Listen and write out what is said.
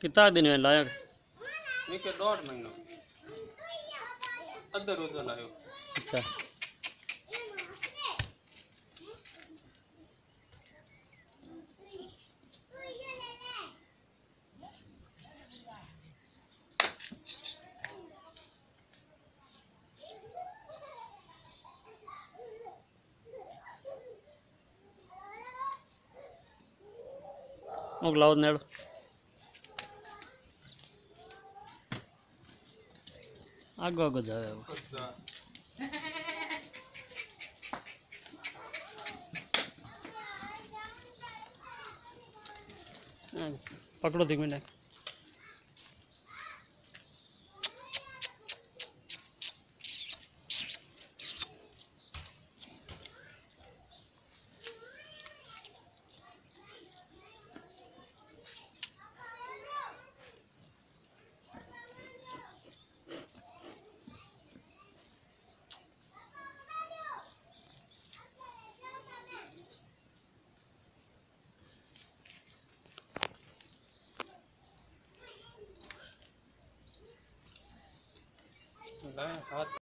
कितना दिन में लाया? मैं के 1.5 महीना अदर रोजा लायो। अच्छा लाओ नेड़ आगो आगो जाए पकड़ो 2 मिनट हाथ